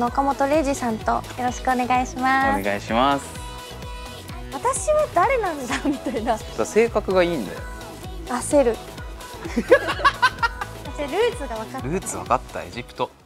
の岡本玲二さんとよろしくお願いします。 お願いします。 私は誰なんだみたいな。 性格がいいんだよ。 焦る。ルーツが分かった。 ルーツ分かった。エジプト。